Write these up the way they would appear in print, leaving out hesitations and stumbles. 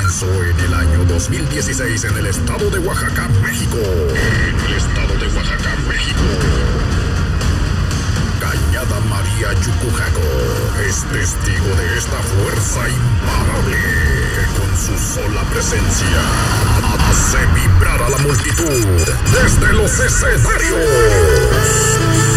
comenzó en el año 2016 en el estado de Oaxaca, México. En el estado de Oaxaca, México. Cañada María Yucujaco es testigo de esta fuerza imparable que con su sola presencia hace vibrar a la multitud desde los escenarios.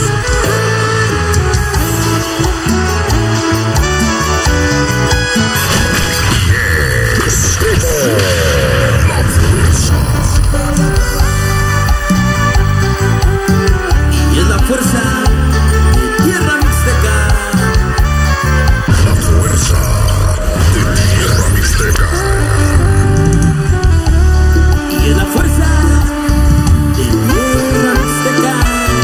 La fuerza. Y es la fuerza de Tierra Mixteca. La fuerza de Tierra Mixteca. Y es la fuerza de Tierra Mixteca.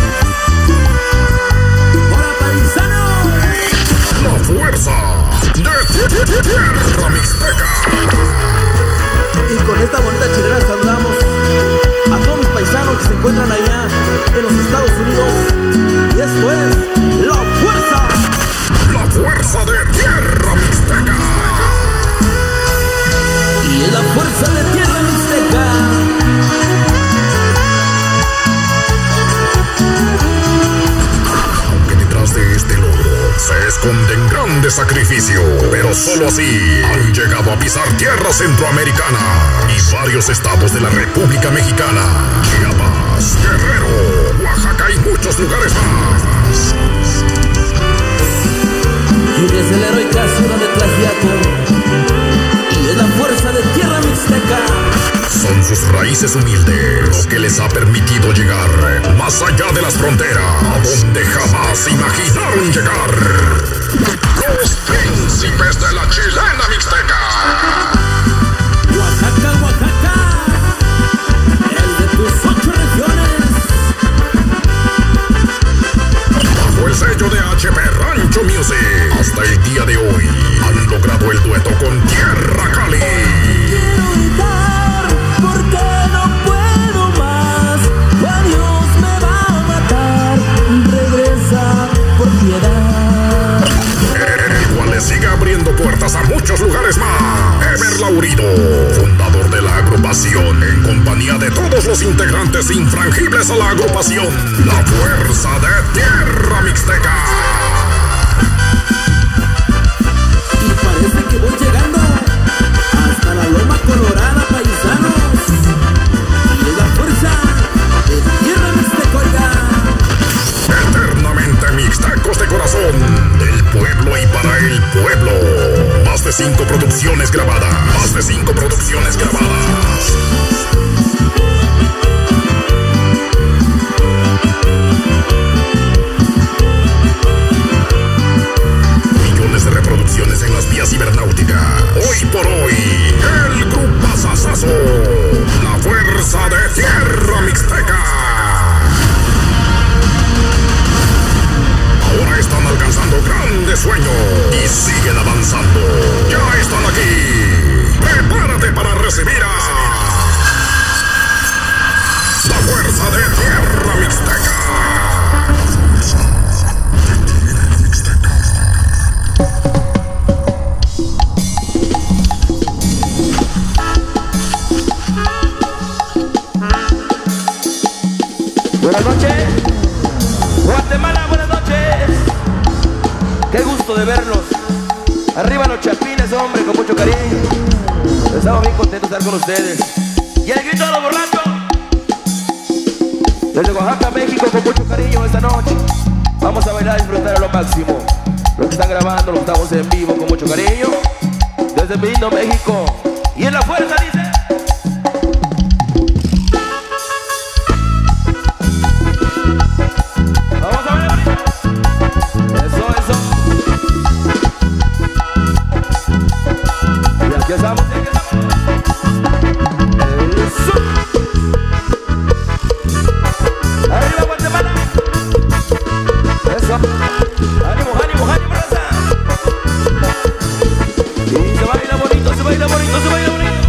¡Hola, paisano! La fuerza de Tierra Mixteca. Y con esta bonita chilena saludamos a todos mis paisanos que se encuentran allá en los Estados Unidos. Y esto es La Fuerza. La fuerza de Tierra Mixteca. Y es la fuerza de Tierra Mixteca. Aunque detrás de este logro se esconden grandes sacrificios, pero solo así han llegado a pisar tierra centroamericana y varios estados de la República Mexicana, Chiapas, Guerrero, Oaxaca y muchos lugares más. Y desde la heroica ciudad de Tlaxiaco. Y es la fuerza de Tierra Mixteca. Son sus raíces humildes lo que les ha permitido llegar más allá de las fronteras, a donde jamás imaginaron llegar. Los príncipes de la chilena mixteca. Oaxaca, Oaxaca, el de tus 8 regiones. Bajo el sello de HP Rancho Music, hasta el día de hoy han logrado el dueto con Tierra Cali. Quiero gritar porque no puedo más. Dios me va a matar. Regresa por piedad. El cual le sigue abriendo puertas a muchos lugares más. Ever Laurido, fundador de la agrupación, en compañía de todos los integrantes infrangibles a la agrupación, La Fuerza de Tierra Mixteca. Y parece que voy llegando hasta la Loma Colorada, paisanos. Y es la fuerza de Tierra Mixteca, oiga. Eternamente mixtecos de corazón, del pueblo y para el pueblo. Más de 5 producciones grabadas. Más de 5 producciones grabadas. Millones de reproducciones en las vías cibernáuticas. Hoy por hoy, el grupo Sasazo, La Fuerza de Tierra Mixteca. Ahora están alcanzando grandes sueños y siguen avanzando. Ya están aquí. Prepárate para recibir a La Fuerza de Tierra Mixteca. Buenas noches, Guatemala, buenas noches. Qué gusto de verlos. Arriba los chapines, hombre, con mucho cariño. Estamos bien contentos de estar con ustedes. Y el grito de los borrachos. Desde Oaxaca, México, con mucho cariño esta noche. Vamos a bailar y disfrutar a lo máximo. Los que están grabando, los que estamos en vivo con mucho cariño. Desde mi lindo México. Y en la fuerza dice. Ya estamos, ya estamos. Eso. Arriba Guatemala. Eso. Ánimo, ánimo, ánimo, raza. Y se baila bonito, se baila bonito, se baila bonito.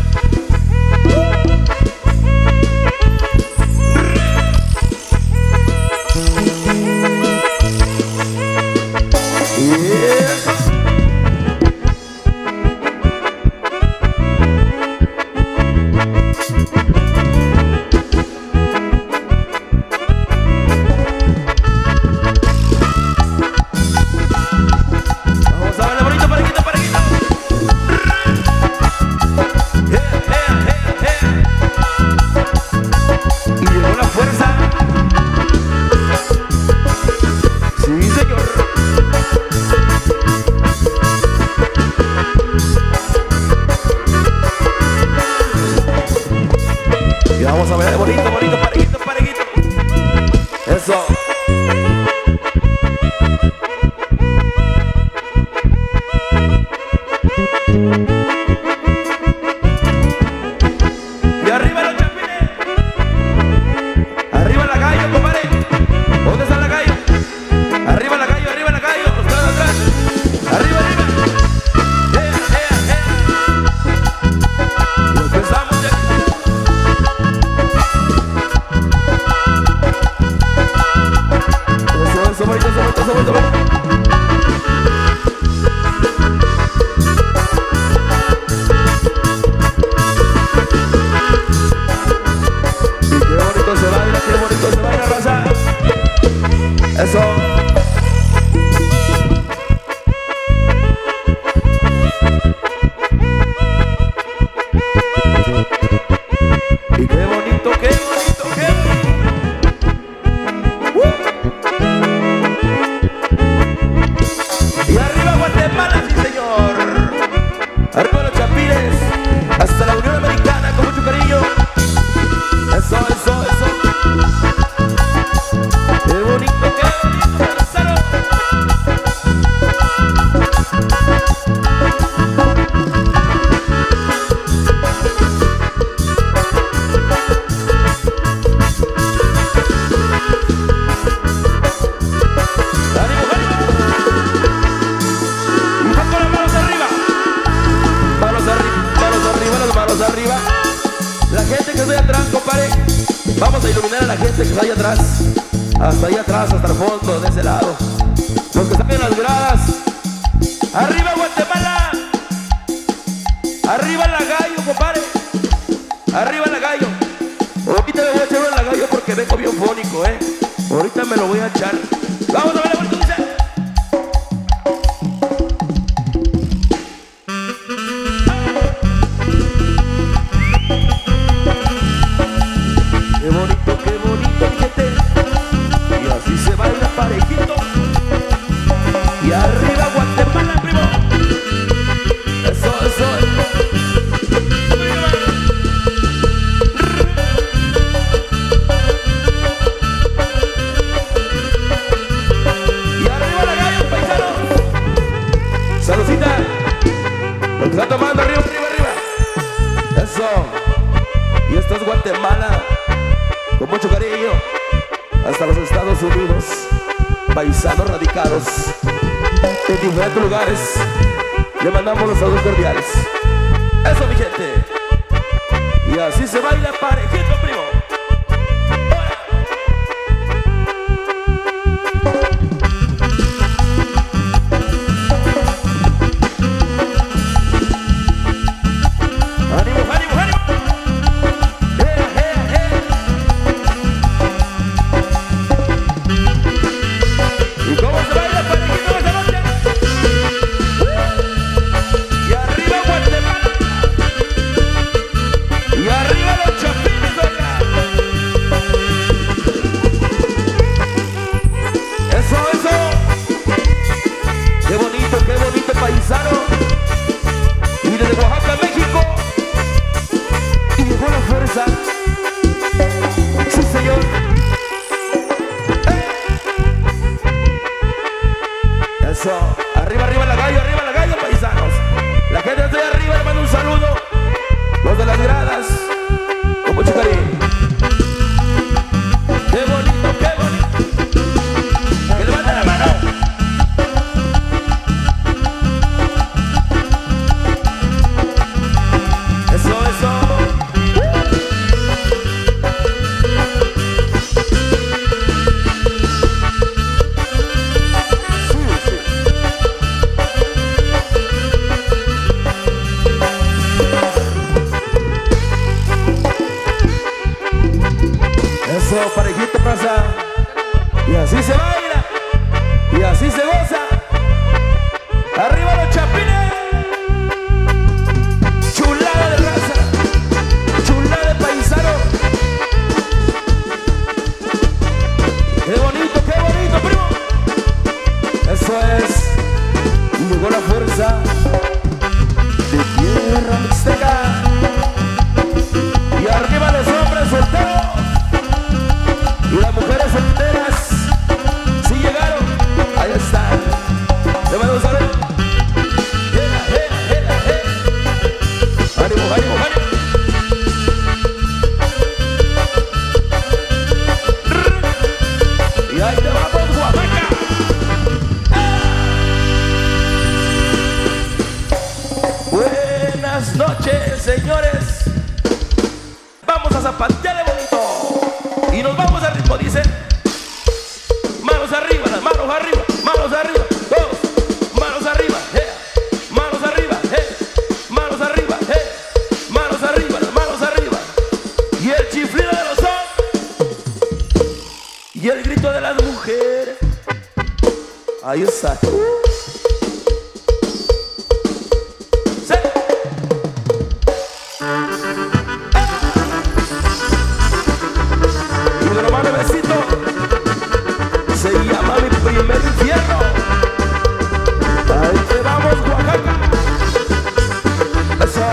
Vamos a ver, bonito, bonito, parejito, parejito. Eso. Y arriba los chapines. Arriba la gallo, compadre. ¿Dónde está la gallo? Arriba la gallo, arriba la gallo. Atrás, atrás. Arriba, arriba. Y empezamos ya. Eso, bonito, eso, bonito, eso, bonito, bonito. Qué bonito se baila, raza. Eso. Y qué bonito, qué bonito, qué bonito. Y arriba Guatemala, sí señor. Arriba los chapines. Hasta la Unión Americana con mucho cariño. Eso, eso, eso. Qué bonito, Lázaro. ¡Ánimo, ánimo! Y va con las manos arriba. Manos arriba, manos arriba, las manos arriba. La gente que está atrás, compadre. Vamos a iluminar a la gente que está ahí atrás. Hasta ahí atrás, hasta el fondo, de ese lado. Los que están en las gradas. ¡Arriba Guatemala! ¡Arriba la gallo, compadre! ¡Arriba la gallo! Ahorita me voy a echar una la gallo porque vengo bien fónico, Ahorita me lo voy a echar. ¡Vamos a ver la vuelta, dice! Qué bonito, mi gente. Y así se baila parejito. Y arriba Guatemala, primo. Eso, eso. Y arriba la gallo, paisanos. Saludcita. Lo que está tomando arriba, arriba, arriba. Eso. Y esto es Guatemala. Con mucho cariño, hasta los Estados Unidos, paisanos radicados en diferentes lugares, le mandamos los saludos cordiales. Eso, mi gente. Y así se baila parejito, primo. ¡Ánimo, ánimo, ánimo! ¿Y cómo se baila parejito esta noche? Y arriba Guatemala. Y arriba los chapines, oiga. Buenas noches, señores. Vamos a zapatearle bonito y nos vamos al ritmo, dice. Manos arriba, las manos arriba, manos arriba, todos. Manos arriba, manos arriba, manos arriba, manos arriba, las manos arriba. Y el chiflido de los hombres y el grito de las mujeres. Ahí está. Se llama Mi Primer Infierno. Ahí te vamos, Oaxaca. Eso.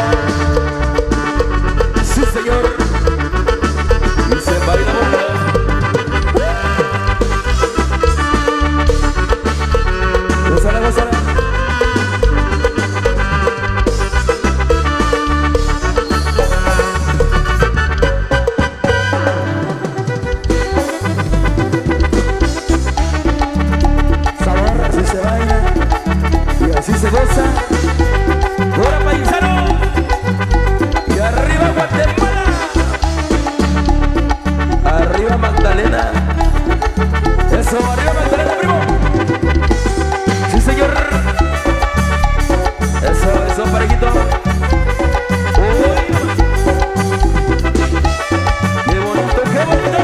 Sí, señor. Y se baila bonito. Gózala, gózala. Así se goza. ¡Ahora, paisano! Y arriba Guatemala. Arriba Magdalena. Eso, arriba Magdalena, primo. Sí, señor. Eso, parejito. Uy. Qué bonito, qué bonito.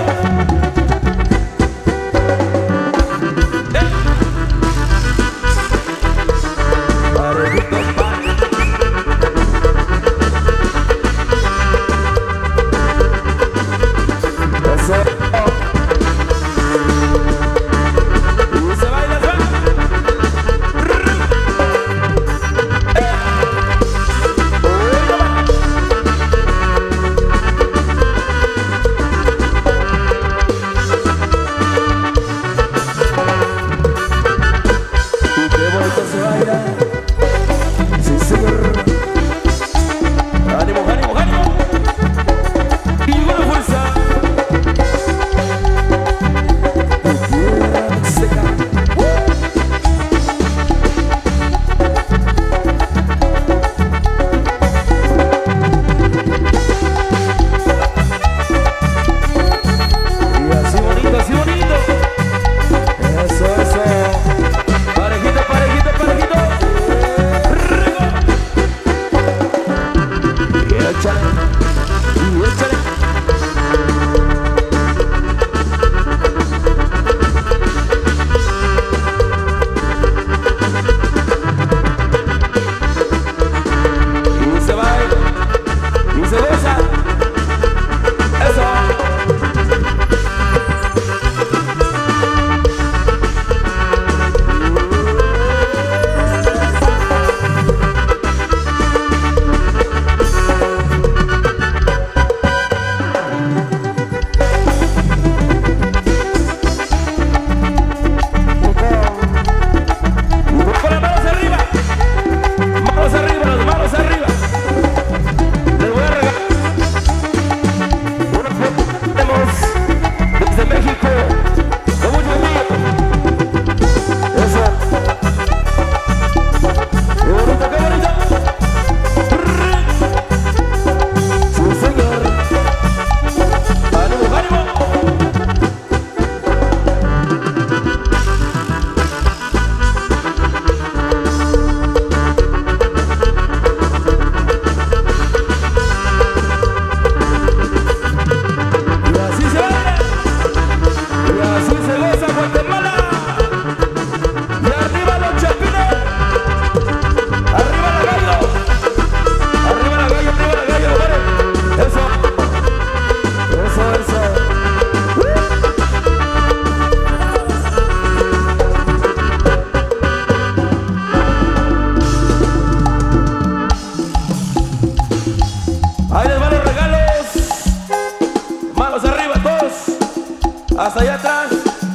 Hasta allá atrás.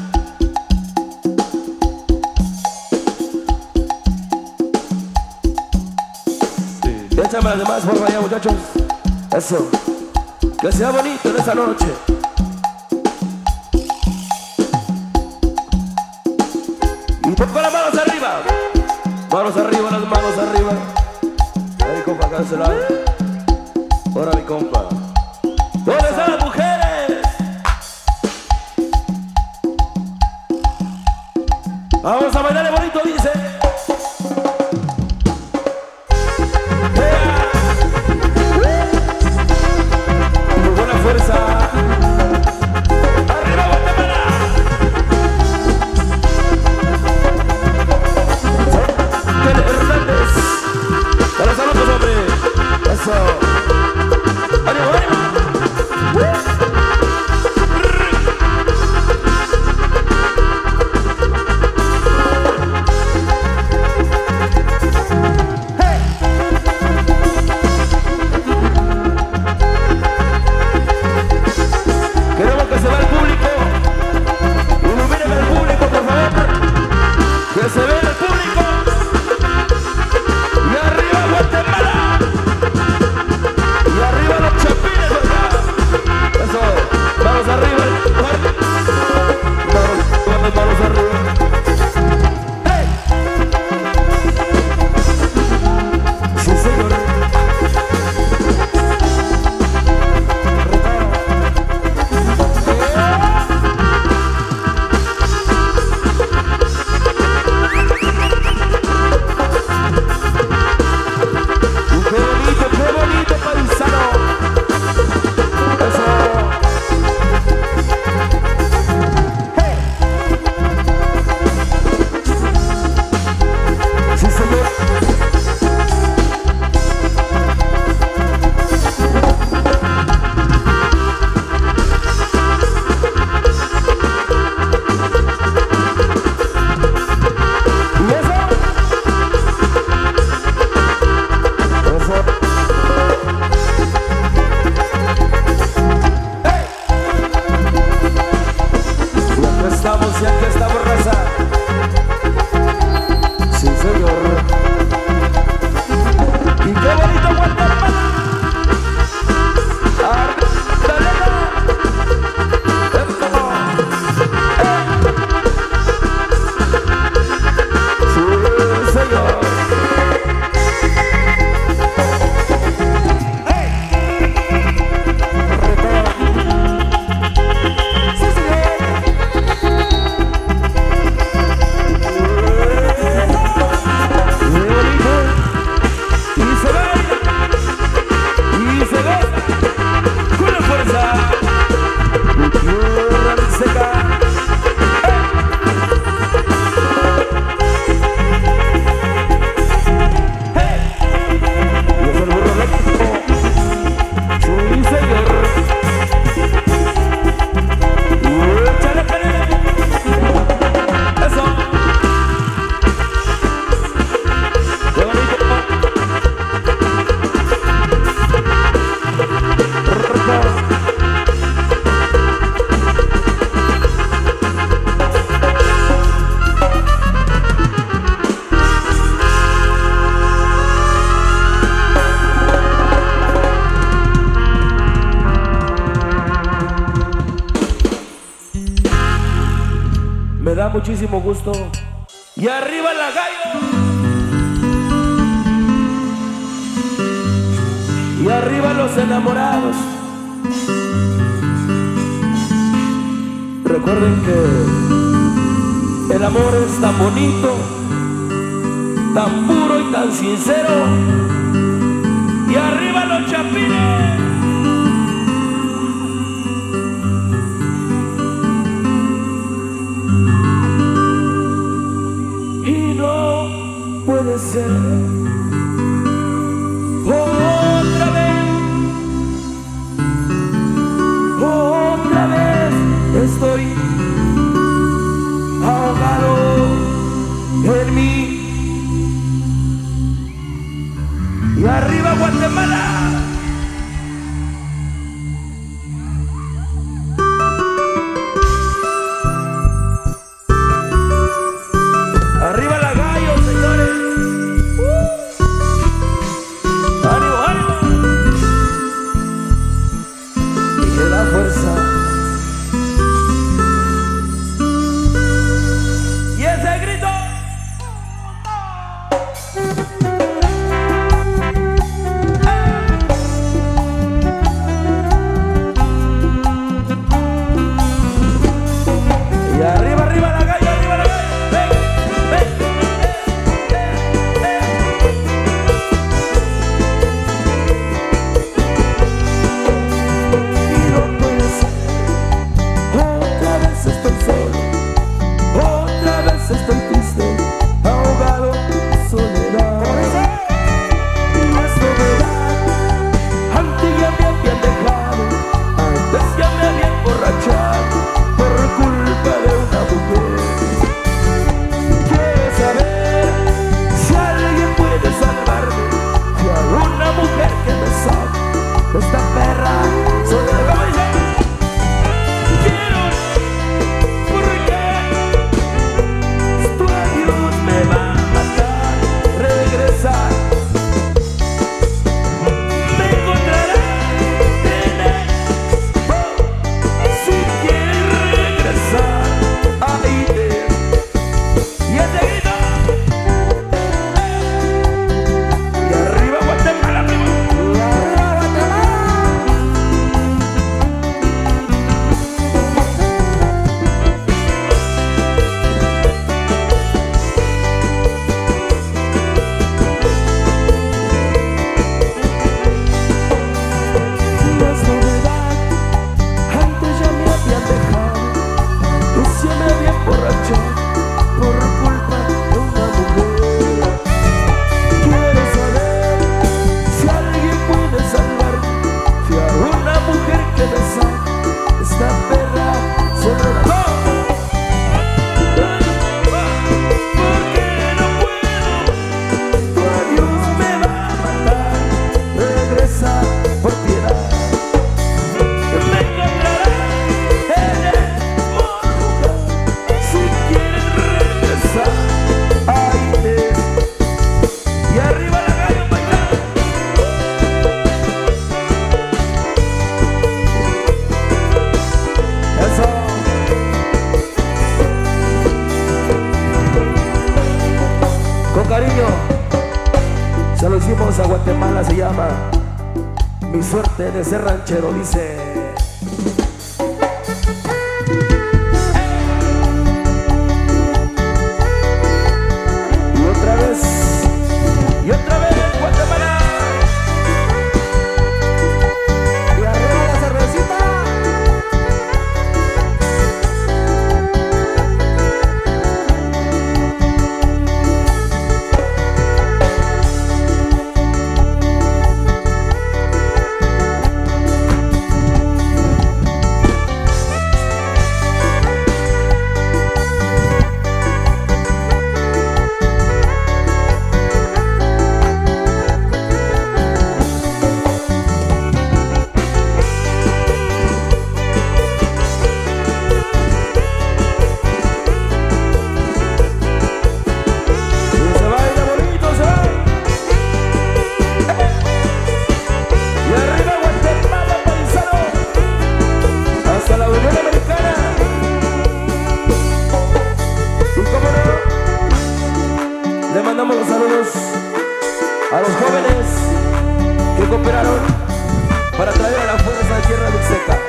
Sí. Échame las demás, por allá, muchachos. Eso. Que sea bonito en esta noche. Y pongo las manos arriba. Manos arriba, las manos arriba. Ahí, compa, acá. acá de ese lado. Ahora mi compa. ¿Dónde están las mujeres? Vamos a bailarle bonito, dice. Muy buena fuerza. ¡Arriba, Guatemala! Hernández. ¡A los saludos, hombre! ¡Eso! ¡Ánimo, ánimo! Me da muchísimo gusto. Y arriba la gallo. Y arriba los enamorados. Recuerden que el amor es tan bonito, tan puro y tan sincero. Y arriba los chapines. Puede ser otra vez estoy ahogado en mí. Y arriba Guatemala. Arriba la gallo, señores. ¡Ánimo, ánimo! Y de la fuerza. Y ese grito. esta perra soledad. ¿Cómo dice? Quiero, porque tu adiós me va a matar. Regresar, me encontrarás en él. Si quieres regresar, ahí te. Y ese grito. Y arriba Guatemala, primo. Y arriba Guatemala. La soledad antes ya me había dejado, recién me había emborrachado por culpa de una mujer. Quiero saber si alguien puede salvarme, si hay una mujer que me salve esta perra soledad. ¡No! Porque no puedo, tu adiós me va a matar. Regresa por piedad, me encontrarás en el mundo. Si quieres regresar, ahí es. Y arriba la gallo bailando. Eso. Con cariño se lo hicimos a Guatemala, se llama Mi suerte de ser ranchero, dice. Y otra vez Guatemala. Y arriba la cervecita. Le mandamos los saludos a los jóvenes que cooperaron para traer a la fuerza de Tierra Mixteca.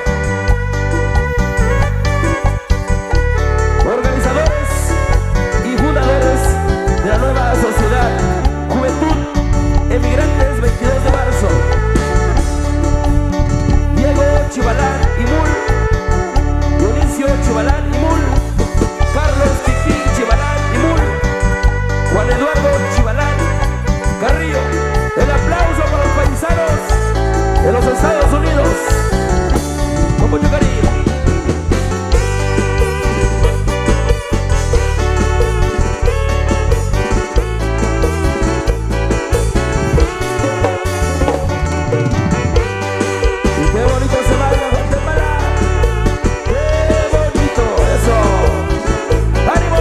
Organizadores y fundadores de la nueva sociedad Juventud Emigrantes 22 de marzo. Diego Chivalán y Mul, Dionisio Chivalán y Mul, Carlos Tiquín Chivalán y Mul, Juan Eduardo Chivalán Carrillo. El aplauso para los paisanos de los Estados Unidos, con mucho cariño. Y qué bonito se baila Guatemala, qué bonito, eso. ¡Ánimo!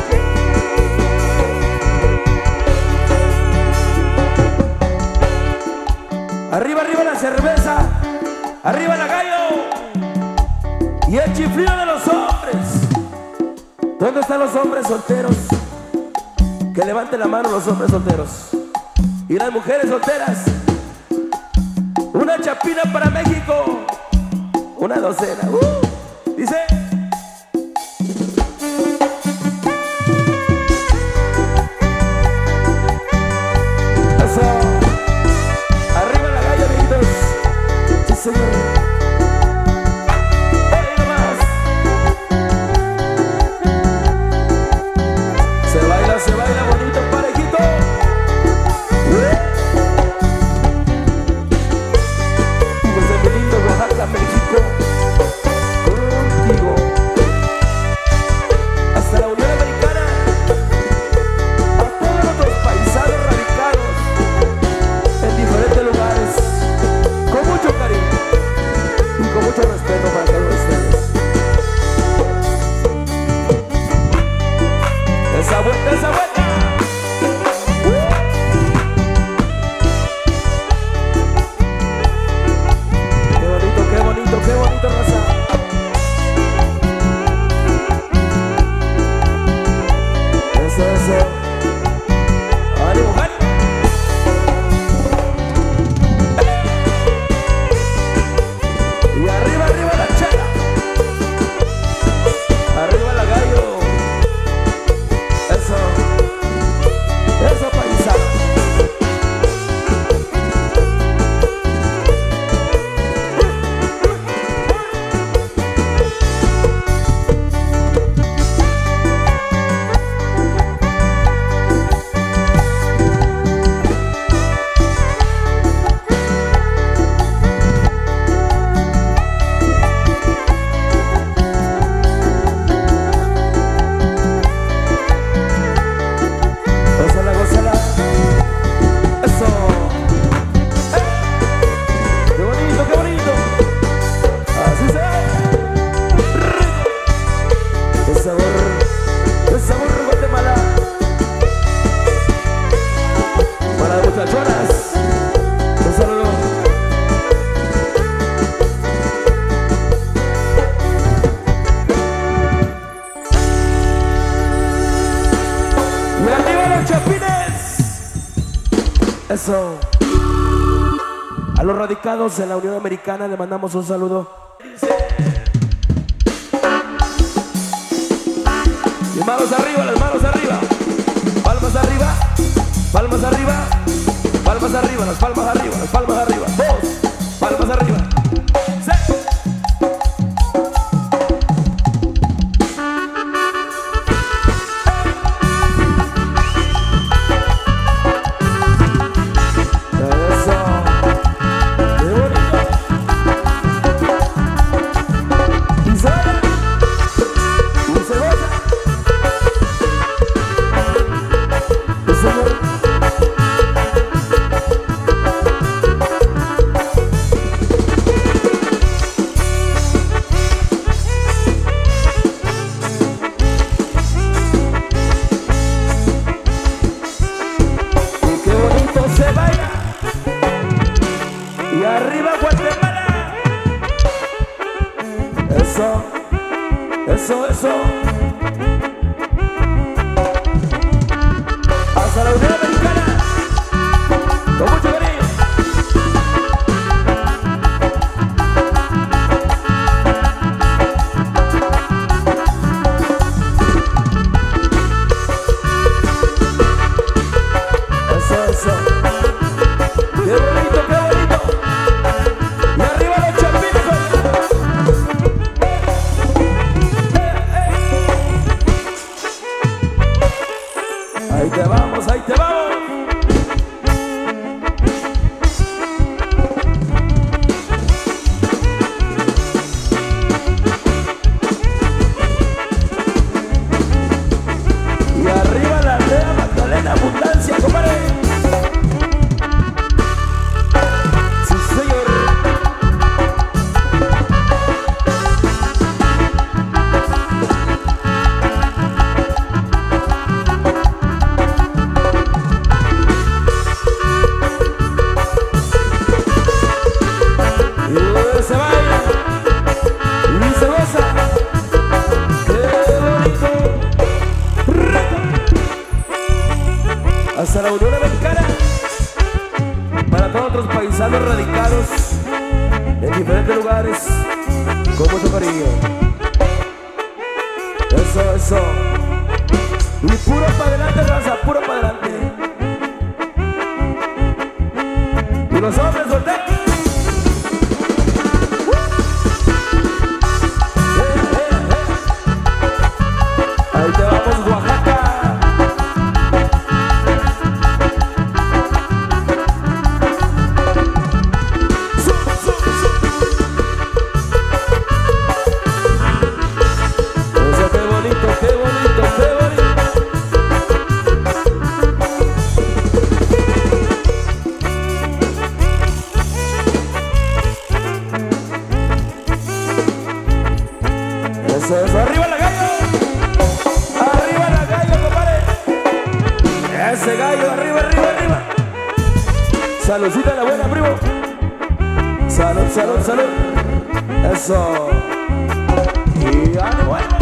Arriba, arriba la cerveza, arriba la gallo y el chiflido de los hombres. ¿Dónde están los hombres solteros? Que levanten la mano los hombres solteros. Y las mujeres solteras, una chapina para México, una docena. Dice. Eso. Arriba la gallo, amiguitos. Sí, señor. Ahí nomás. Se baila bonito, parejito. Y desde mi lindo Oaxaca, México, contigo. Eso. A los radicados en la Unión Americana le mandamos un saludo. Y manos arriba, las manos arriba. Palmas arriba, palmas arriba, palmas arriba, las palmas arriba, las palmas arriba. Dos, palmas arriba. Sí. Y arriba Guatemala. Eso, eso, eso. Hasta la Unión Americana. Con mucho cariño. Eso, eso. Qué bonito, qué bonito. Y arriba los chapines. Ahí te vamos, ahí te vamos. Y arriba la aldea Magdalena, abundancia, compadre. Se baila y se goza. Qué bonito. Hasta la Unión Americana. Para todos otros paisanos radicados en diferentes lugares, con mucho cariño. Eso, eso. Y puro para adelante, raza, puro para adelante. Y los hombres solteros. Ahí te vamos, Oaxaca. Eso, qué bonito, qué bonito, qué bonito. Eso, eso, arriba la gallo. Arriba la gallo, compadre. Ese gallo, arriba, arriba, arriba. Saludcita la buena, primo. Salud, salud, salud. Eso. Y ánimo, ánimo.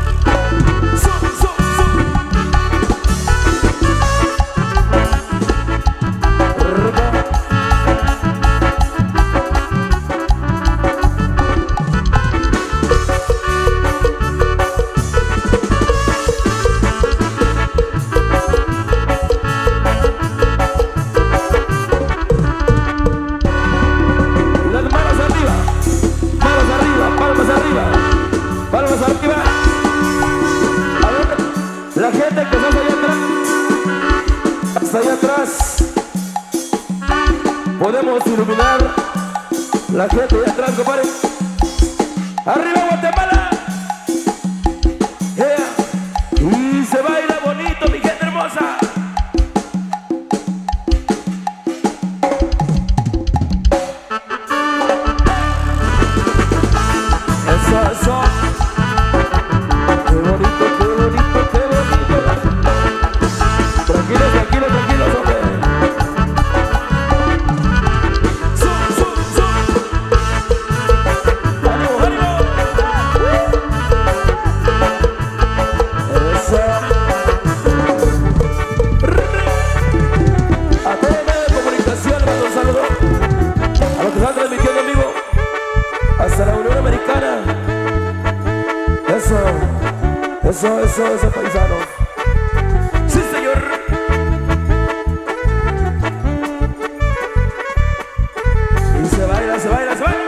Palmas arriba. A ver, la gente que está allá atrás, hasta allá atrás, podemos iluminar la gente allá atrás, compadre. Arriba Guatemala. Yeah. Y se baila bonito, mi gente hermosa. Eso, eso. Qué bonito, qué bonito, qué bonito. Tranquilos, tranquilos, tranquilos, hombre. ¡Ánimo, ánimo! Eso. Eso, paisanos. Sí, señor. Y se baila, se baila, se baila.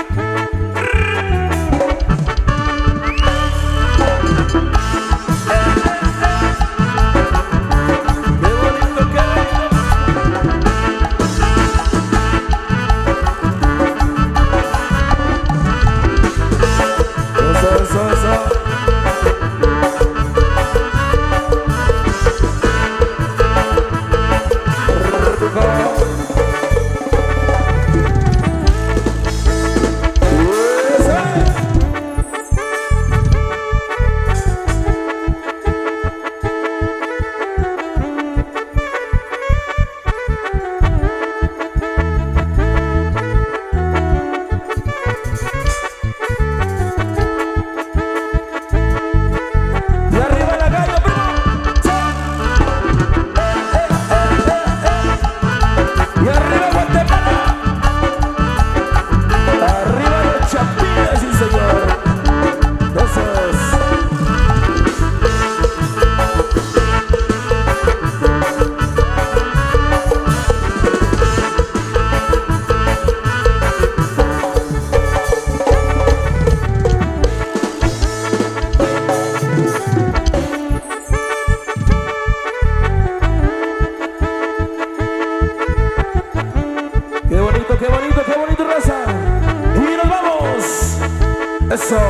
Qué bonito, raza. Y nos vamos. Eso.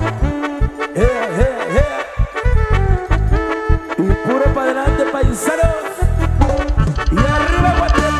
Y puro para adelante, paisanos. Y arriba, Guatemala.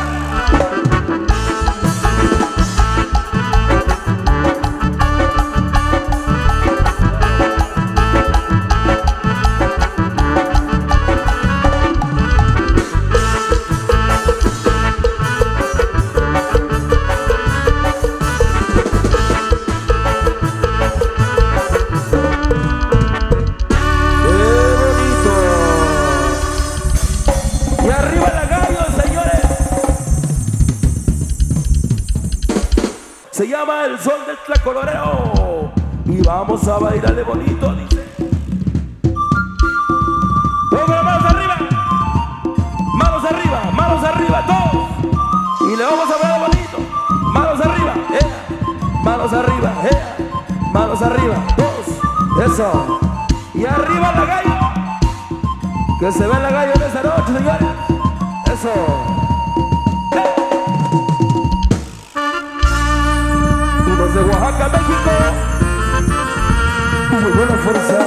Se llama el sol del tlacolorero y vamos a bailarle bonito, dice. Todos las manos arriba, todos. Y le vamos a bailar bonito. Manos arriba, manos arriba, manos arriba, todos. Eso. Y arriba la gallo. Que se ve la gallo en esta noche, señores. Eso. Desde Oaxaca, México, muy buena fuerza.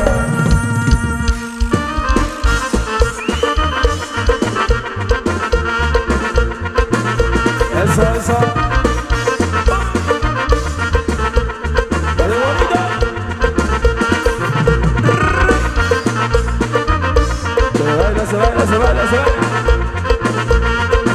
Eso. Dale bonito. Se baila.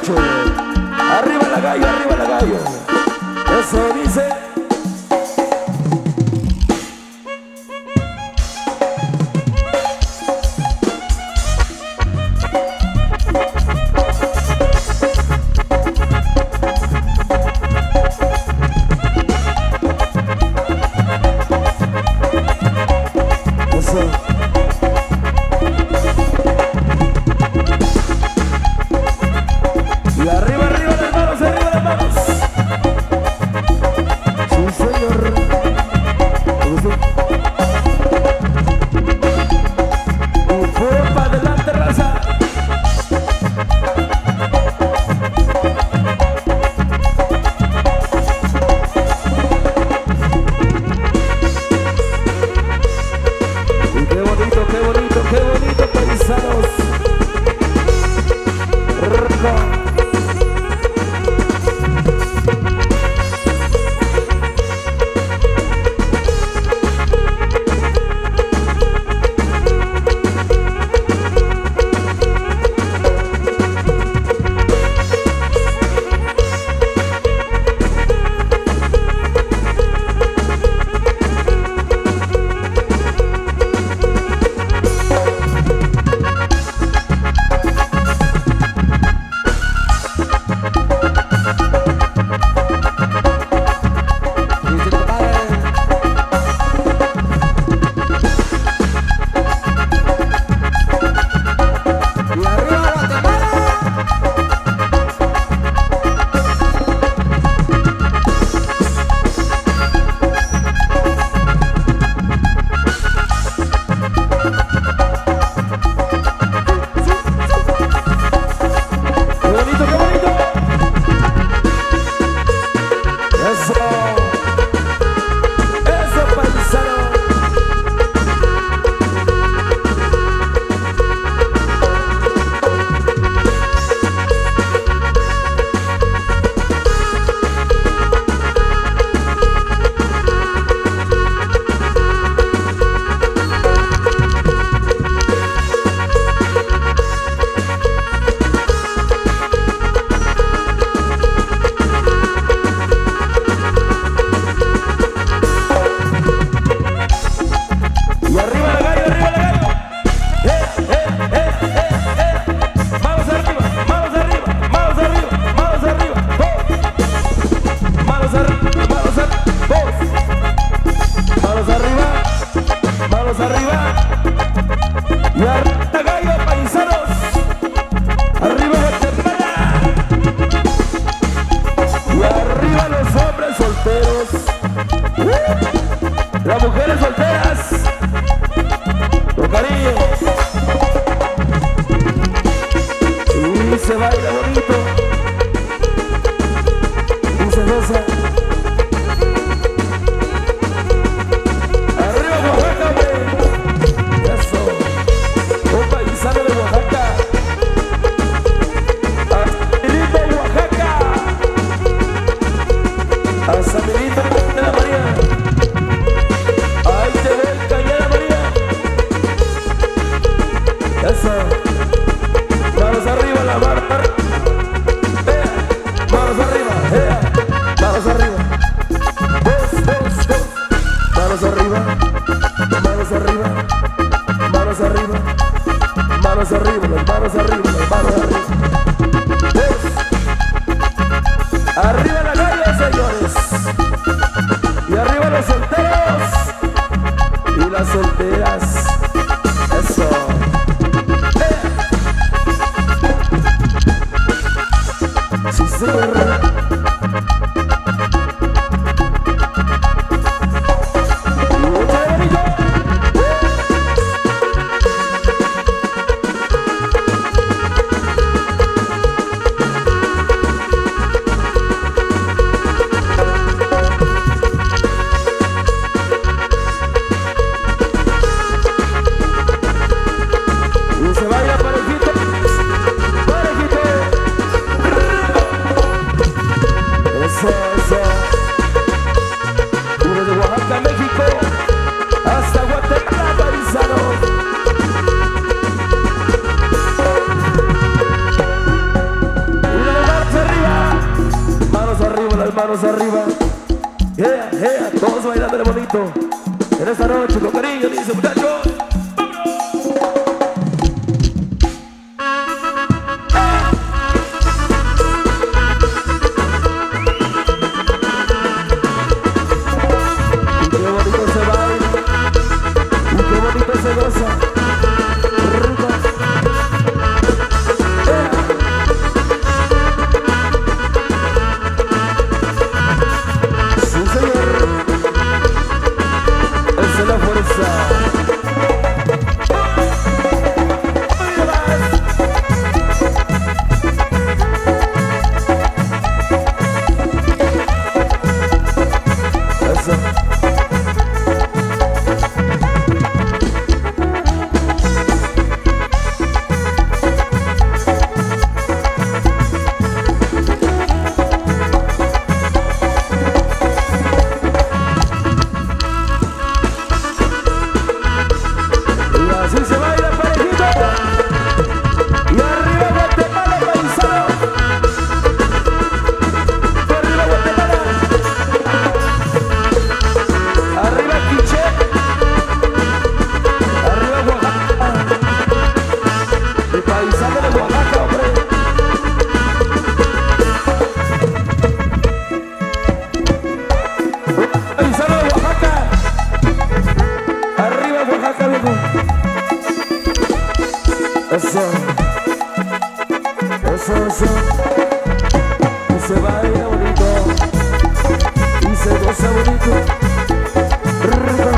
noche. Arriba la gallo, arriba la gallo. Eso dice. Y arriba, arriba las manos, arriba las manos. Sí, señor. Y puro para adelante, raza. Y qué bonito, qué bonito, qué bonito, paisanos. Arriba y arriba gallo, paisanos. Arriba Guatemala y arriba los hombres solteros, las mujeres solteras con cariño. Y se baila bonito y se goza. Manos arriba la barra. manos arriba. Yeah, yeah, todos bailándole bonito. En esta noche con cariño, dice muchachos. Y qué bonito se baila. Y qué bonito se goza. Rico. Sí, señor. Esa es la fuerza. Eso. Y así se baila parejito. Y arriba Guatemala, paisano. Arriba Guatemala. Arriba Quiché. Arriba Oaxaca. El paisano de Oaxaca, hombre. Paisano de Oaxaca. Arriba Oaxaca, viejo. Eso. Eso, eso. Y se baila bonito. Y se goza bonito. Rico.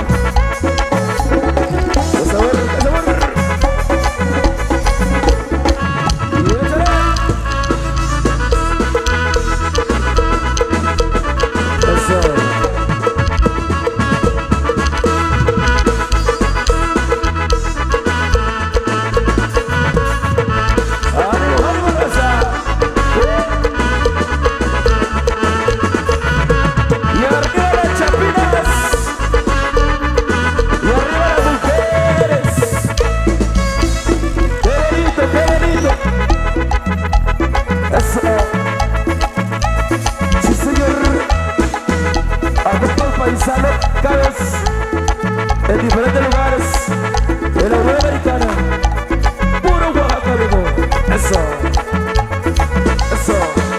¡Qué sabor, qué sabor! Y échale. Eso. ¡Ánimo, ánimo, raza! Y arriba las chapinas. Y arriba las mujeres. ¡Qué bonito, qué bonito! Eso. Sí, señor. A todos los paisanos, cabos, en diferentes lugares de la Unión Americana. Puro Oaxaca, amigo. Eso. Eso.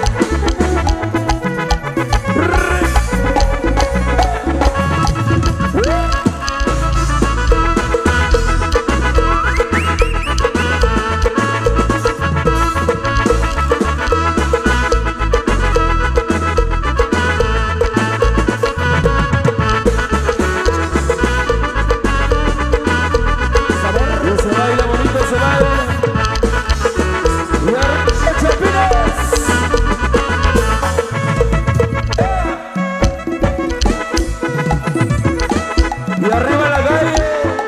Y se baila bonito, se baila. Y arriba Chapinas. Y arriba la calle.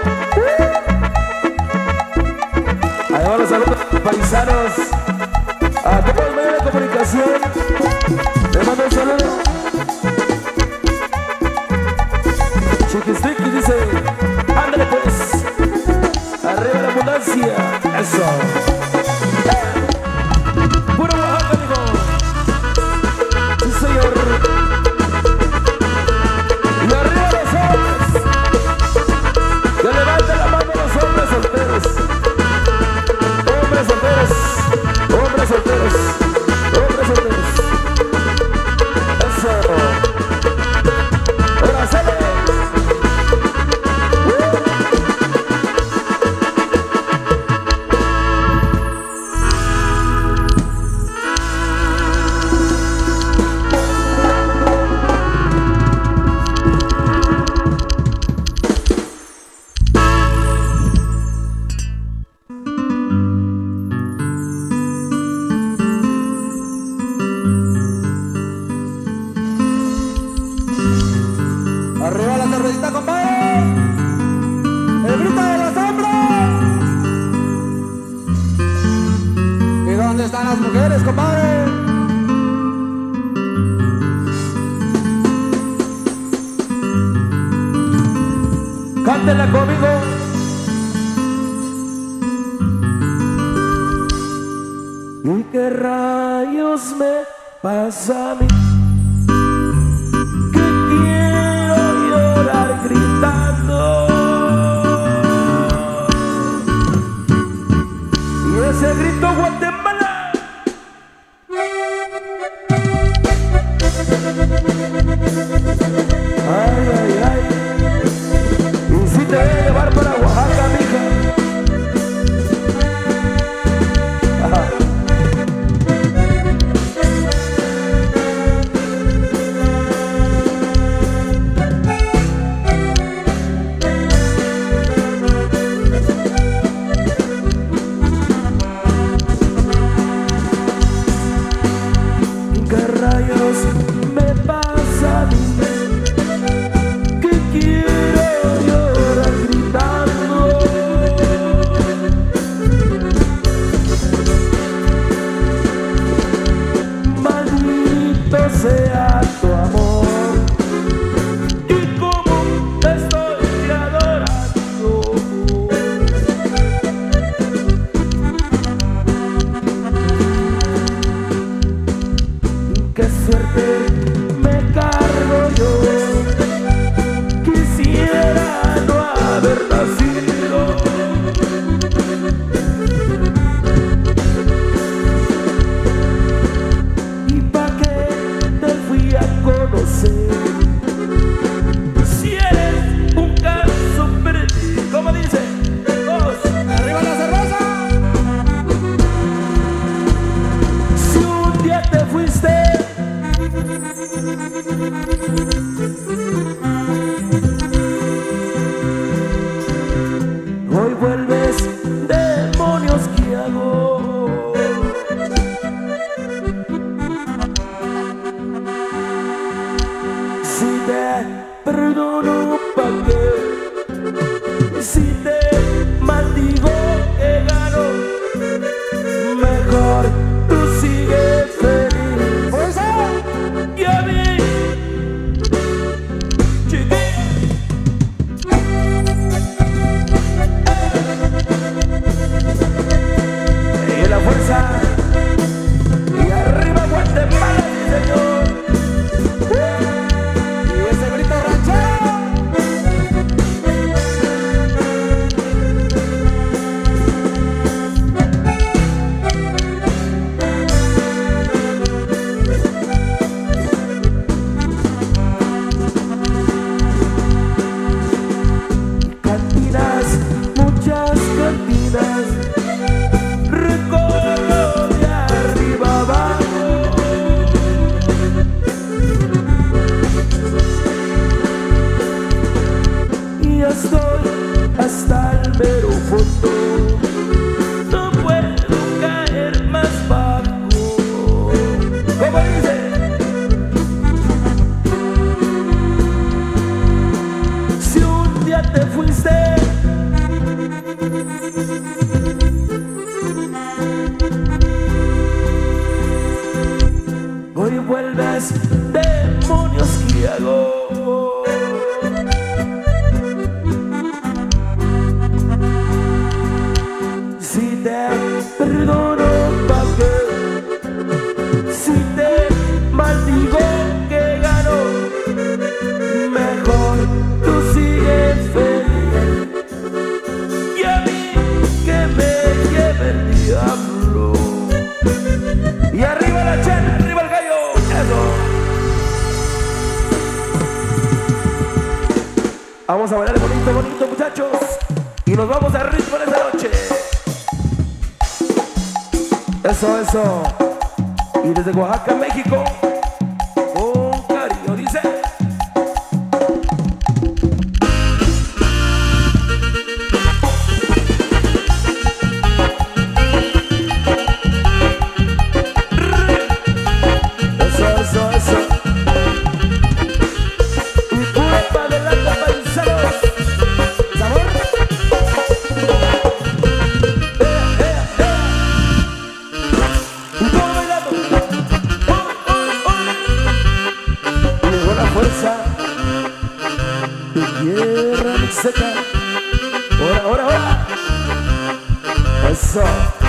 Ahí van los saludos paisanos. A todos los medios de comunicación. Les mando un saludo. Chiquistiqui dice, ándale pues. Arriba la abundancia. Eso. Puro Oaxaca, amigo. Sí, señor. Y arriba los hombres. Que levanten la mano los hombres solteros. Hombres solteros. Hombres solteros. Hombres solteros. Eso. Ahora sale. Arriba la cervecita, compadre. El grito de los hombres. ¿Y dónde están las mujeres, compadre? Cántenla conmigo. ¿Y qué rayos me pasa a mí? sea tu amor y cómo te estoy adorando. Qué suerte me cargo yo, quisiera no haber nacido. ¿Y pa' qué te fui a conocer? Si eres un caso perdido. ¿Cómo dice? Todos. ¡Arriba la cerveza! Si un día te fuiste, hoy vuelves, demonios, ¿qué hago? Si te perdono, ¿pa' qué? Si te maldigo, ¿qué gano? Mejor tú sigues feliz. Por eso, y a mí, chiquilla. Y la fuerza, y arriba Guatemala, mi señor. Y ese grito ranchero. Cantinas, muchas cantinas, recorro de arriba abajo. Y ya estoy hasta el mero fondo, no puedo caer más bajo. ¿Cómo dice? Si un día te fuiste, hoy vuelves, demonios, ¿qué hago? Si te perdono, ¿pa' qué? Si te maldigo, ¿qué gano? Mejor tú sigues feliz y a mí que me lleve el diablo. Y arriba la chela, arriba el gallo. Eso. Vamos a bailar bonito, bonito, muchachos. Y nos vamos a ritmo de esta noche. Eso, eso. Y desde Oaxaca, México, con cariño, dice. Eso, eso, eso. Y puro pa' adelante, paisanos. ¿Sabor? Y todo bailando. Y llegó la fuerza de tierra seca. Ahora, ahora, ahora. Eso.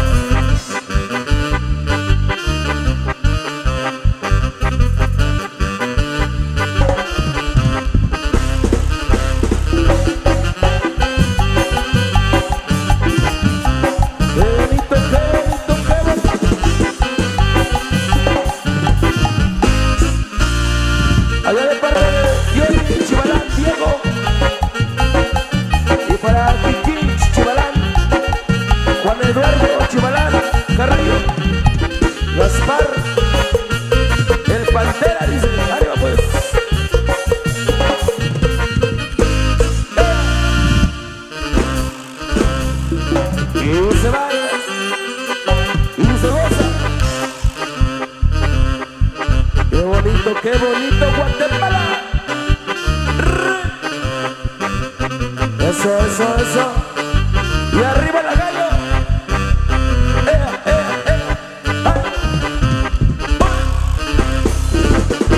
Allá de parte de Yoli, Chivalán, Diego. Y para Kiki, Chivalán, Juan Eduardo, Chivalán, Carrillo, Gaspar, el Pantera, dice, arriba pues. Y se baila, y se goza. Qué bonito Guatemala. Eso, eso, eso. Y arriba la gallo. ¡Ea, ea, ea! ¡Ay! ¡Ay!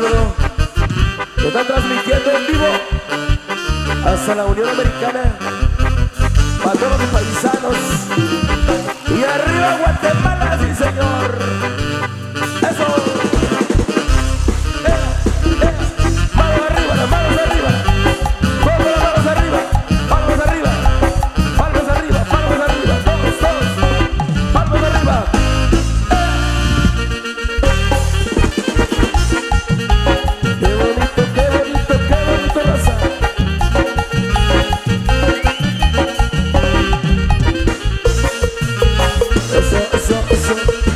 saludo. Lo está transmitiendo en vivo hasta la Unión Americana para todos los paisanos. Y arriba Guatemala, sí señor. Eso. Manos arriba, las manos arriba. Todas las manos arriba. Palmas arriba. Palmas arriba, palmas arriba. Todos, todos. Palmas arriba. Qué bonito, qué bonito, qué bonito, raza. Eso, eso, eso.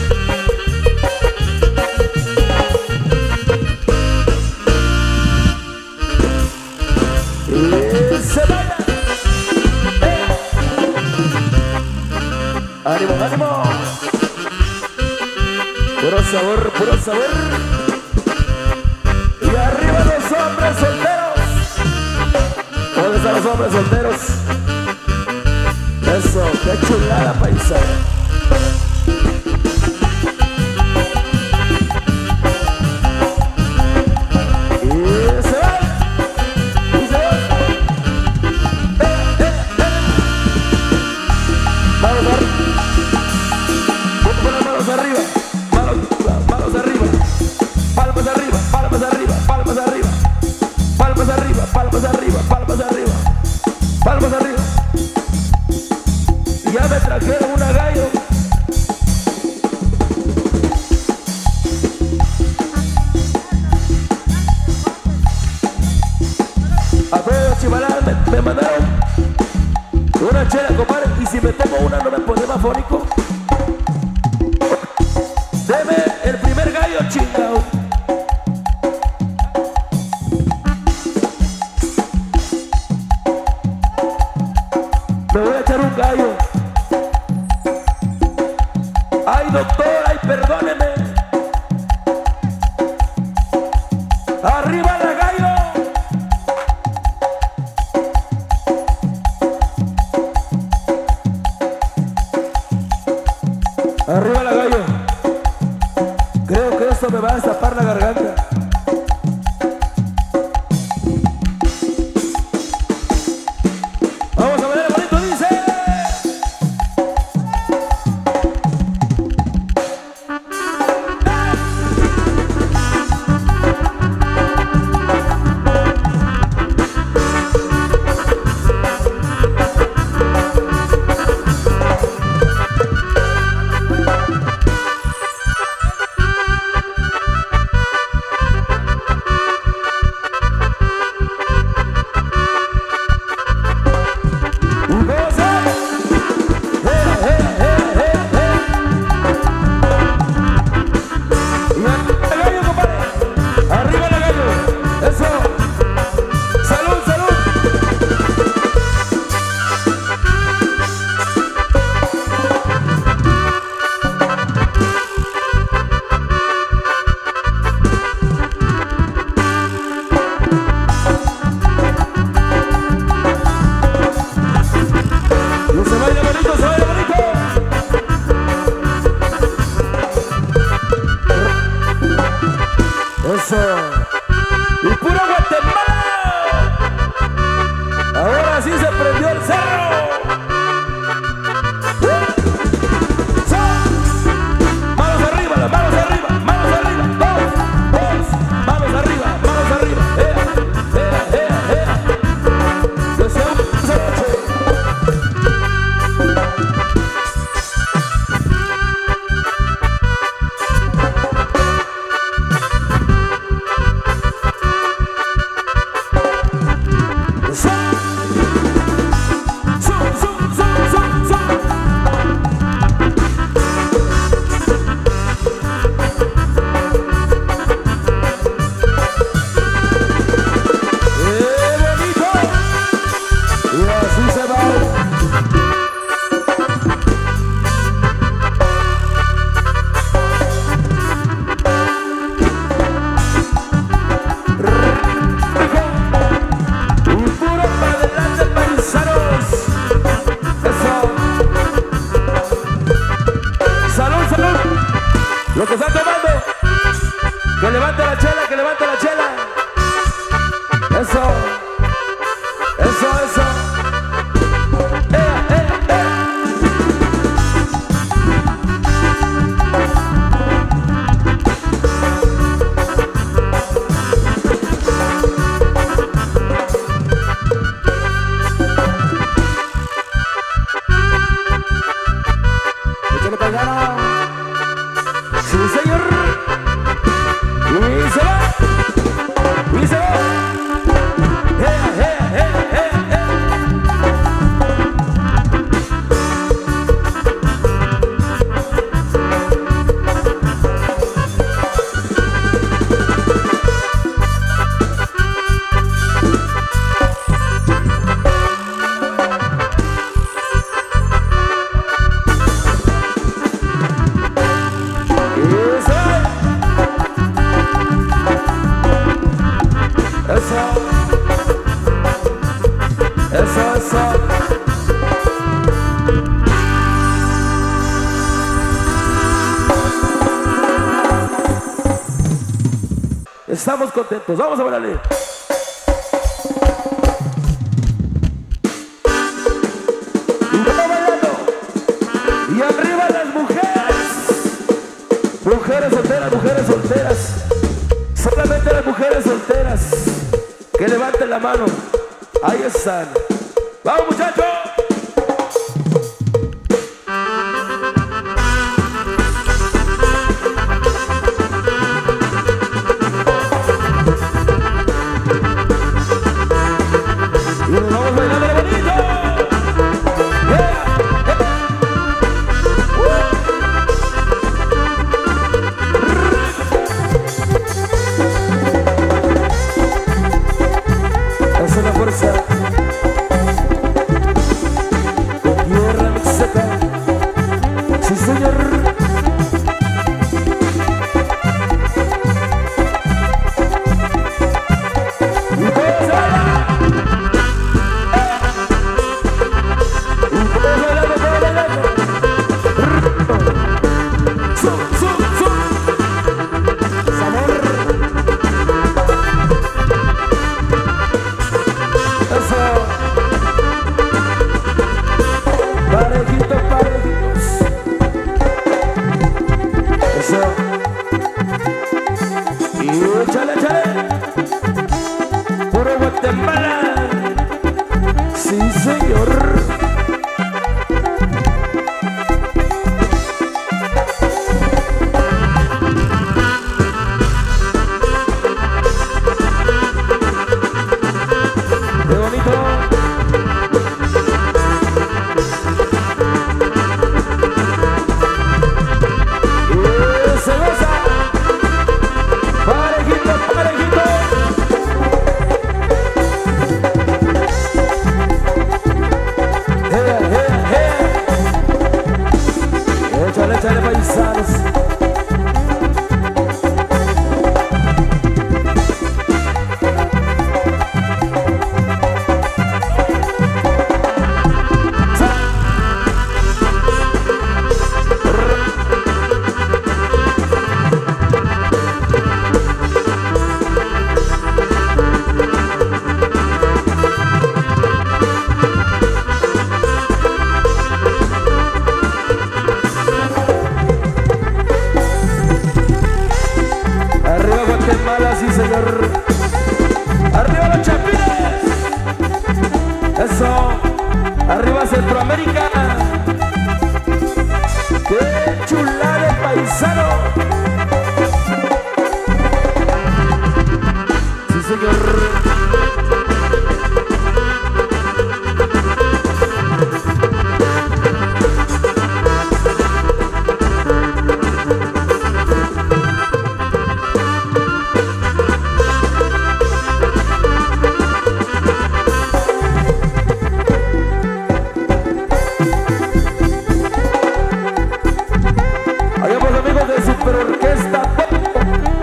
Y se baila. ¡Ánimo, ánimo! Puro sabor, puro sabor. Y arriba los hombres solteros. ¿Dónde están los hombres solteros? Eso, qué chulada, paisana. Y se va. Y se va. Manos arriba. Pon las manos arriba. Manos arriba. Palmas arriba, palmas arriba, palmas arriba. Palmas arriba, palmas arriba, palmas arriba. Palmas arriba. Y ya me trajeron una gallo. A ver, chivalán, me mandaron una chela, compadre. Y si me tomo una, ¿no me pone más fónico? Deme el primer gallo, chingao. Me voy a echar un gallo. Ay, doctor, ay, perdóneme. Arriba la gallo. Arriba la gallo. Creo que esto me va a destapar la garganta. Vamos a ver, bonito dice. Y puro Guatemala. Ahora sí se prendió el cerro. Manos arriba, las manos arriba, manos arriba. Dos, manos arriba, manos arriba. Deseamos esa noche. Estamos contentos, vamos a bailarle. Y vamos bailando. Y arriba las mujeres. Mujeres solteras, mujeres solteras. Solamente las mujeres solteras que levanten la mano. Ahí están. ¡Vamos, muchachos! Y nos vamos bailando bonito. Es una fuerza. Tierra mixteca. Sí, señor. Y todos bailan. Y todos bailando, todos bailando. Sabor. Eso. Parejitos, parejitos. Eso. Y échale, échale. Puro Guatemala. Sí, señor. Qué bonito. Y se besa. Parejito, parejito. Échale, échale, paisanos. Arriba Guatemala, sí señor. Arriba los chapines. Eso. Arriba Centroamérica. Qué chulada de paisano. Sí señor. Allá pues amigos de Super Orquesta Toto.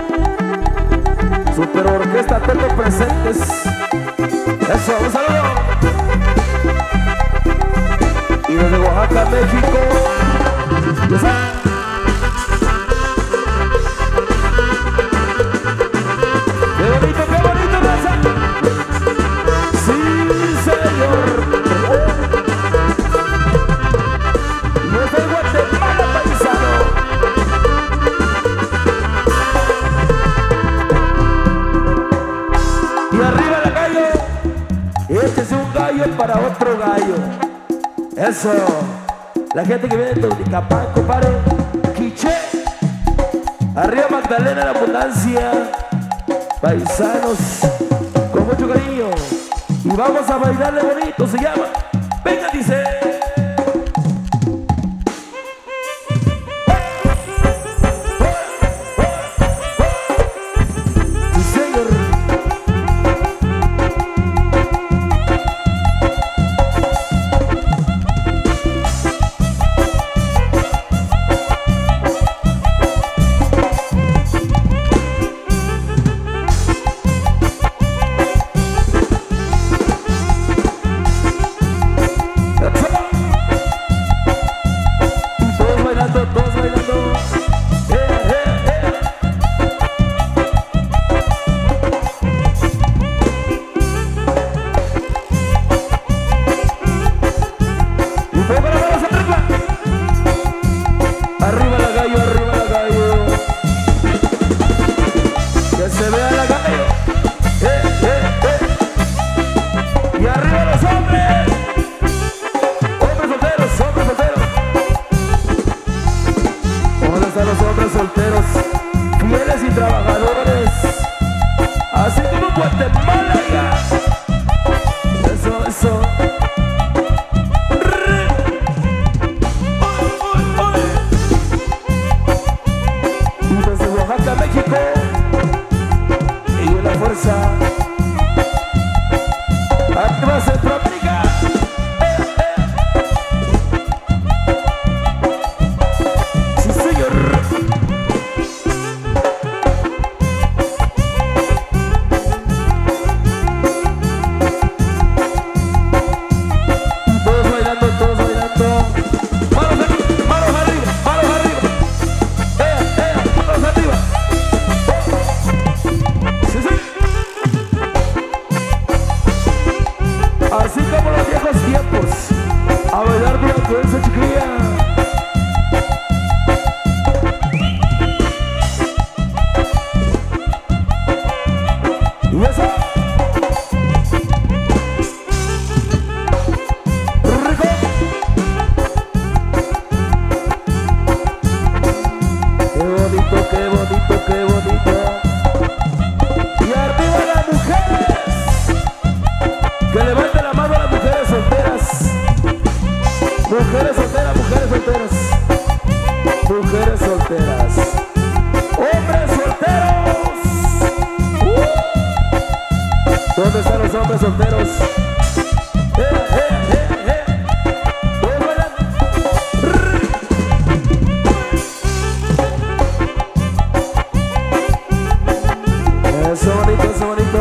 Super Orquesta Toto presentes. Eso, un saludo. Y desde Oaxaca, México. Qué bonito, raza. Sí, señor. Y es de Guatemala, paisano. Y arriba la gallo. Este es un gallo para otro gallo. Eso. La gente que viene de Toticapán, compadre. Quiché. Arriba Magdalena, la abundancia. Paisanos, con mucho cariño. Y vamos a bailarle bonito, se llama. Venga, dice. Sí, señor. Todos bailando. arriba. Arriba la gallo, arriba la gallo. Que se vea la gallo. Y arriba los hombres. Hombres solteros, hombres solteros. ¿Dónde están los hombres solteros? Fieles y trabajadores. Así como en Guatemala, ya. Eso, eso. Y desde Oaxaca, México. Y la fuerza. Arriba Centroamérica. Sí, señor. Todos bailando, todos bailando. Manos aquí, manos arriba, manos arriba. Manos arriba. Sí, sí. Así como los viejos tiempos, a bailar durante esa chiquilla. Y eso. Rico. Qué bonito, qué bonito, qué bonito. Y arriba las mujeres. Que levanten la mano a las mujeres solteras. Mujeres solteras, mujeres solteras. Mujeres solteras. Hombres solteros. ¿Dónde están los hombres solteros? Todos bailan. Eso bonito, eso bonito.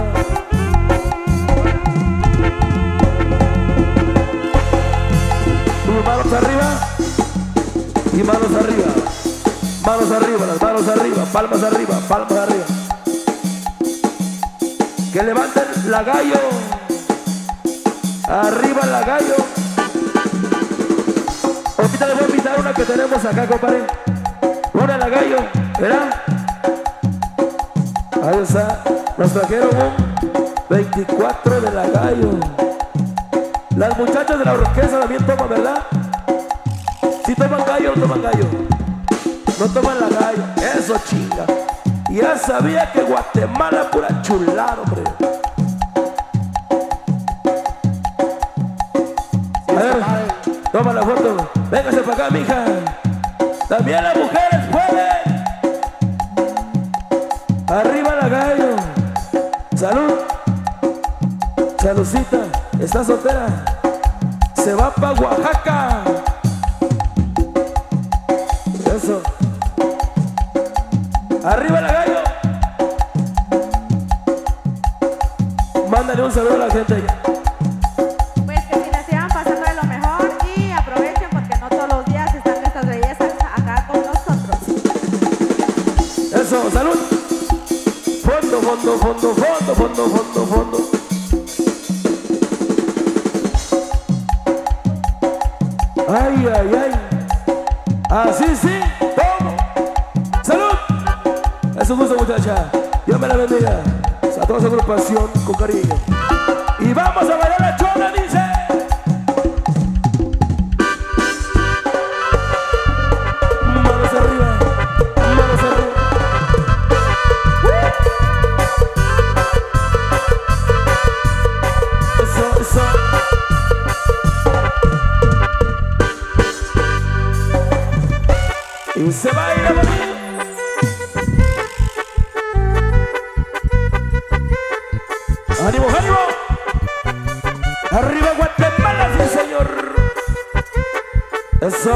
Manos arriba y manos arriba, manos arriba, las manos arriba, palmas arriba, palmas arriba. Que levanten la gallo, arriba la gallo. Ahorita les voy a invitar una que tenemos acá, compadre. Una la gallo, ¿verdad? Ahí está, nos trajeron un 24 de la gallo. Las muchachas de la orquesta también toman, ¿verdad? Si toman gallo o no toman gallo. No toman la gallo. Eso, chinga. Ya sabía que Guatemala pura chulada, hombre. A ver, toma la foto. Véngase para acá, mija. También las mujeres pueden. Arriba la gallo. Salud. Saludcita. ¿Está soltera? Se va para Oaxaca. Eso. Arriba la gallo. Mándale un saludo a la gente allá. Pues que si la sigan pasando de lo mejor y aprovechen porque no todos los días están estas bellezas acá con nosotros. Eso, salud. Fondo, fondo, fondo, fondo, fondo, fondo, fondo. Ay, ay, ay. Así sí, ¿cómo? ¡Salud! Es un gusto, muchacha. Dios me la bendiga. A toda su agrupación con cariño. Y vamos a bailar la chona, dice. Manos arriba, manos arriba. Eso, eso. Y se baila bonito. ¡Ánimo, ánimo! ¡Arriba Guatemala, sí señor! Eso.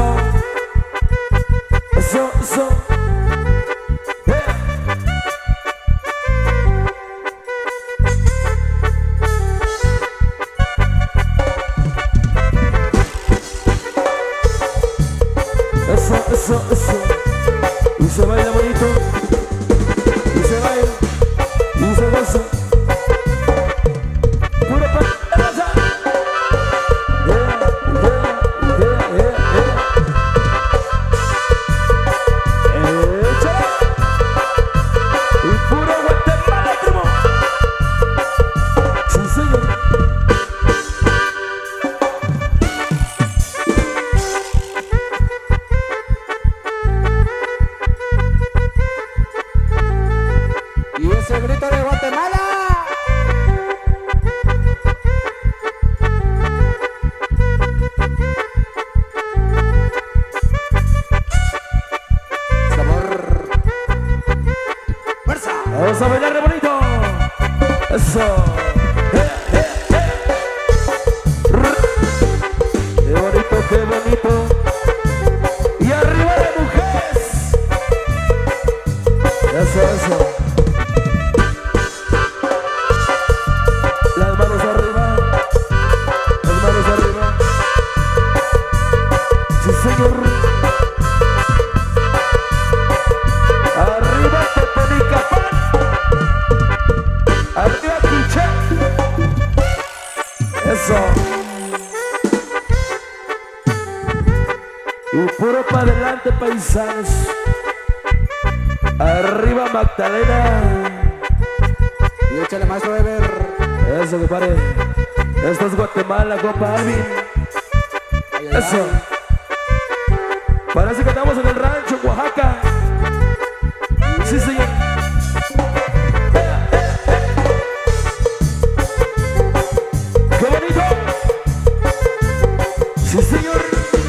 Eso, eso. Eso, eso, eso. Y se baila bonito. Y se baila. Y se goza. Puro pa' raza. Yeah, yeah, yeah, yeah, yeah. señor. Arriba Totonicapán. Arriba Quiché. Eso. Y puro para adelante, paisanos. Arriba Magdalena. Y échale, maestro Ever. Eso, compadre. Esto es Guatemala, compa Alvin. Ay, ay, Eso. ay. Parece que estamos en el rancho, en Oaxaca. Sí, señor. ¡Qué bonito! Sí, señor.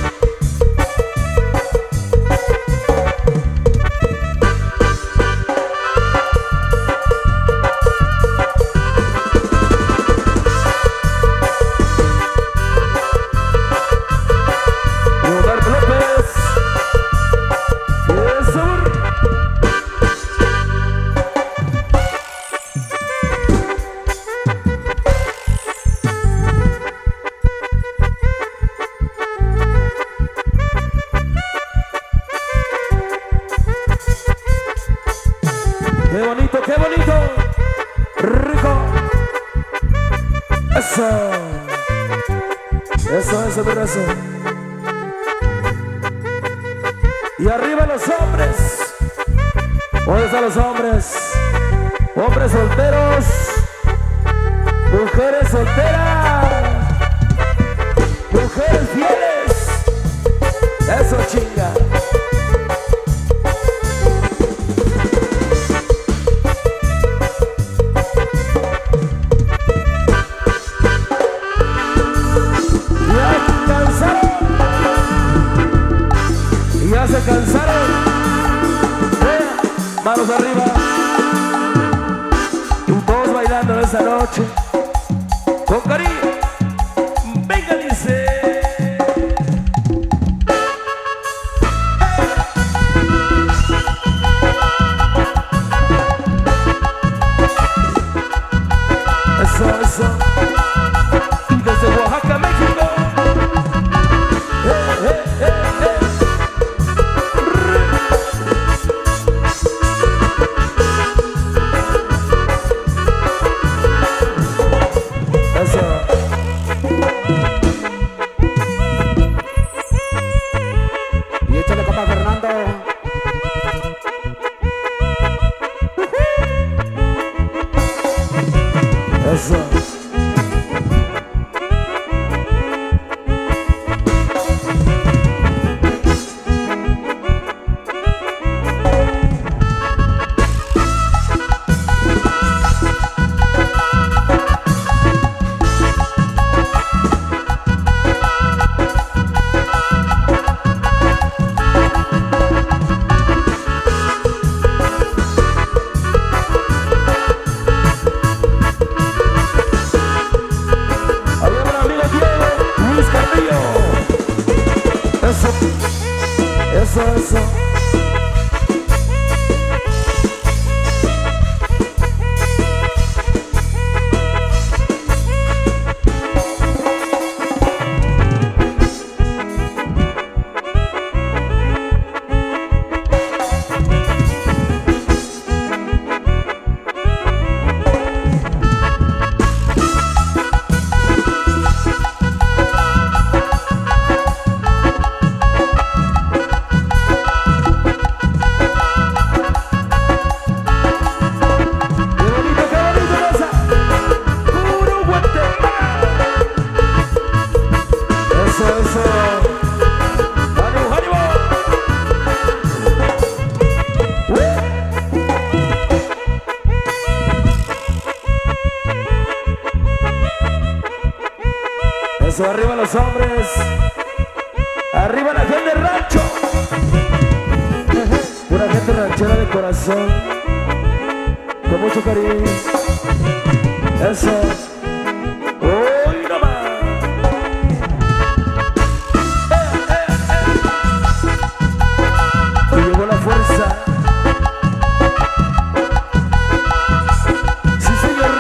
Leonardo López. Eso. Qué bonito, qué bonito. Rico. Eso. Eso, mira eso. Y arriba los hombres. ¿Dónde están los hombres? Hombres solteros. Mujeres solteras. Mujeres fieles. Eso, chinga. Ya se cansaron. Manos arriba. Y todos bailando esa noche. Con cariño. Venga, dice. Eso. Y desde Oaxaca, México. Y échale, compa Fernando. Eso. Eso. Eso, arriba los hombres. Arriba la gente del rancho. Pura gente ranchera de corazón. Con mucho cariño. Eso. Uy, no más. Y llegó la fuerza. Sí, señor.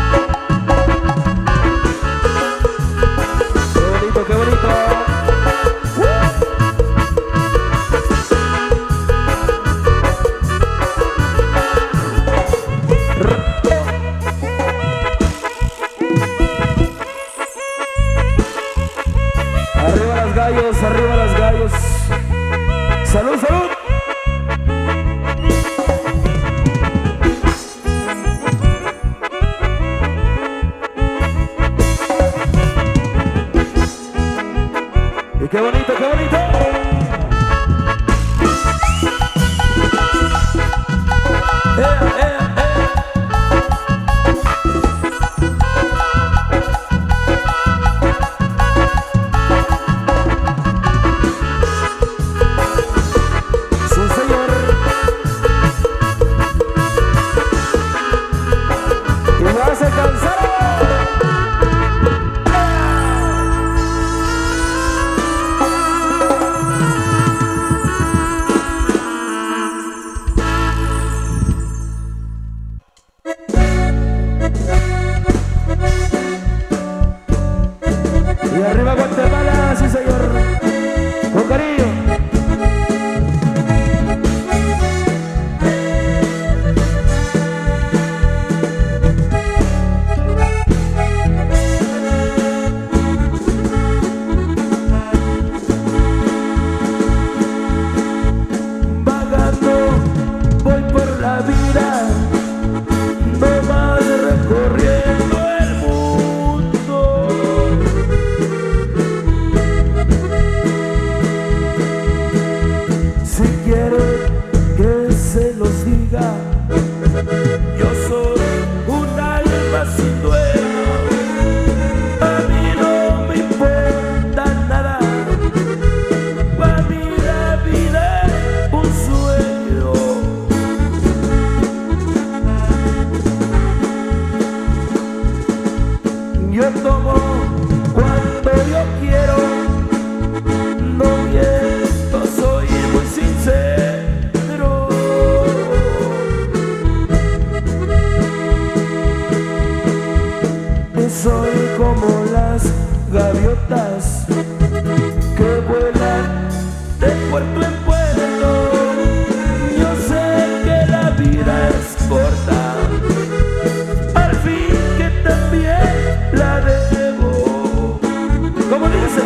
Qué bonito, qué bonito. amigos. Salud, salud. Y qué bonito, qué bonito. Se cansaron. Y arriba Guatemala, sí señor, con cariño. Yo soy un alma sin dueño, a mí no me importa nada, para mí la vida es un sueño. Yo tomo cuando yo quiero, no miento, soy muy sincero. Soy como las gaviotas que vuelan de puerto en puerto. Yo sé que la vida es corta, al fin que también la debo. ¿Cómo dice?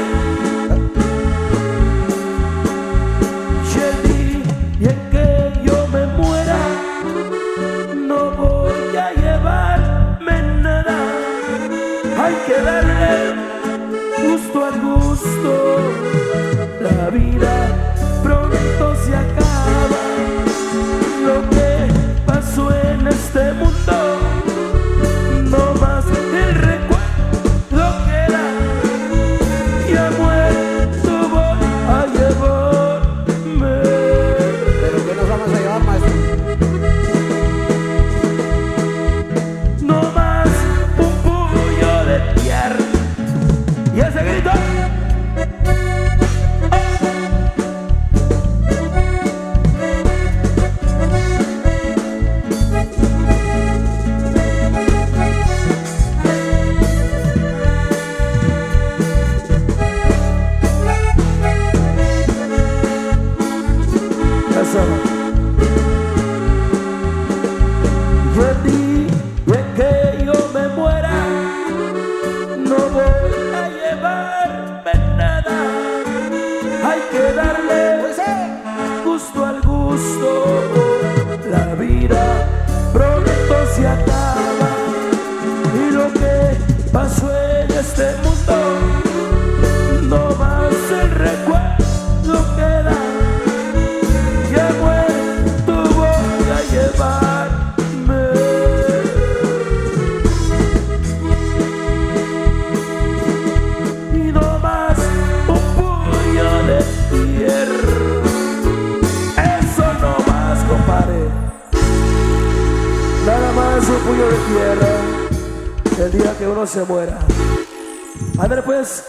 Shelly, y en que yo me muera, no voy a llevarme nada. Hay que darle gusto al gusto, la vida pronto se acaba. Lo que pasó en este mundo, no más el recuerdo queda. Ya muerto voy a llevarme. ¿Pero qué nos vamos a llevar, maestro? No más un puño de tierra. Y ese grito. Eso. Yo di que yo me muera, no voy a llevarme nada. Hay que darle gusto al gusto, la vida pronto se acaba. Y lo que pasó en este mundo, no más el recuerdo queda. Ya muerto voy a llevarme. Y no más un puño de tierra. Eso no más, compadre. Nada más un puño de tierra el día que uno se muera. Ándale pues.